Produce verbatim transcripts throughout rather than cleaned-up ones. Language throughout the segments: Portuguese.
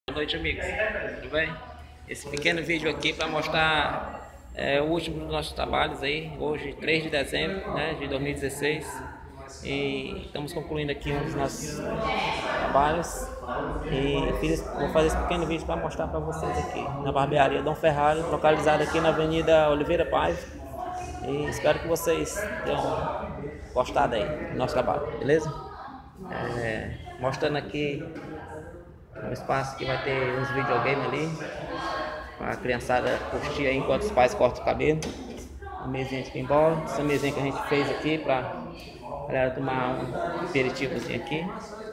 Boa noite, amigos, tudo bem? Esse pequeno vídeo aqui para mostrar é, o último dos nossos trabalhos aí, hoje três de dezembro, né, de dois mil e dezesseis, e estamos concluindo aqui um dos nossos trabalhos e fiz, vou fazer esse pequeno vídeo para mostrar para vocês aqui na barbearia Dom Ferrari, localizada aqui na Avenida Oliveira Paz, e espero que vocês tenham gostado aí do nosso trabalho, beleza? É, mostrando aqui um espaço que vai ter uns videogames ali para a criançada curtir aí enquanto os pais cortam o cabelo. Uma mesinha de pinball, essa mesinha que a gente fez aqui para a galera tomar um aperitivozinho aqui.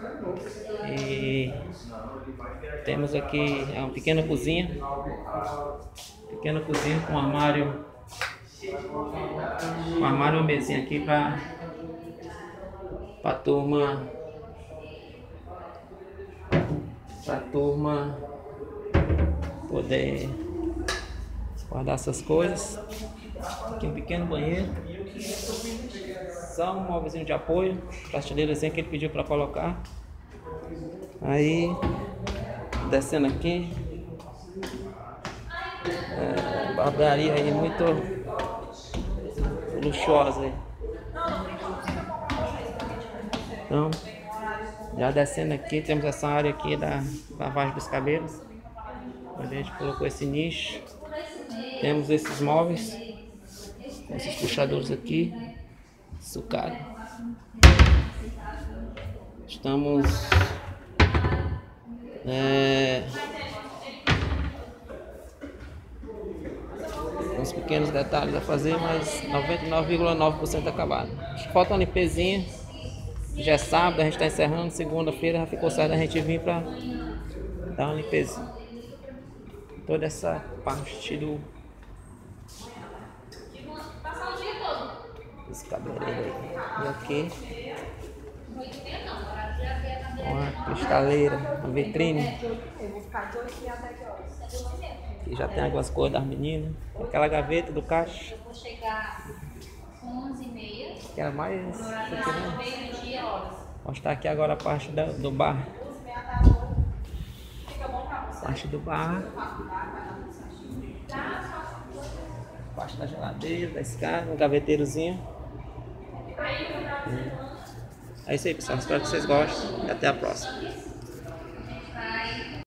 E temos aqui uma pequena cozinha, pequena cozinha com um armário, um armário, uma mesinha aqui para a turma, para a turma poder guardar essas coisas. Aqui um pequeno banheiro, só um móvelzinho de apoio, prateleirazinha que ele pediu para colocar. Aí descendo aqui, é, barbearia aí muito luxuosa aí. Então, já descendo aqui, temos essa área aqui da lavagem dos cabelos, onde a gente colocou esse nicho. Temos esses móveis, esses puxadores aqui, sucado. Estamos é, uns pequenos detalhes a fazer, mas noventa e nove vírgula nove por cento acabado. Falta uma limpezinha. Já é sábado, a gente está encerrando, segunda-feira já ficou certo a gente vir para dar uma limpeza. Toda essa parte do esse cabeleireiro aí. E aqui uma cristaleira, uma vitrine. Aqui já tem algumas coisas das meninas. Aquela gaveta do caixa. Que é mais isso aqui, né? Vou mostrar aqui agora a parte da, do bar. Parte do bar. Parte da geladeira, da escada, um gaveteirozinho. É isso aí, pessoal. Espero que vocês gostem e até a próxima.